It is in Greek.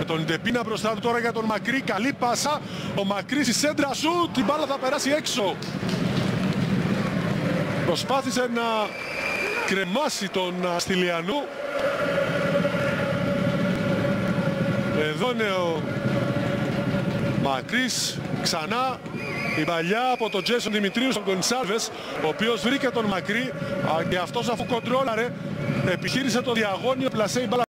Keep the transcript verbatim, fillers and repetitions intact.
τον Ντεπίνα μπροστά του τώρα για τον Μακρύ. Καλή πάσα. Ο Μακρύς η σέντρα σου. Την μπάλα θα περάσει έξω. Προσπάθησε να κρεμάσει τον Αστυλιανού. Εδώ είναι ο Μακρύς. Ξανά η παλιά από τον Τζέσον Δημητρίου στον Γκονσάλβες, ο οποίος βρήκε τον Μακρύ και αυτός, αφού κοντρόλαρε, επιχείρησε το διαγώνιο πλασέ η μπάλα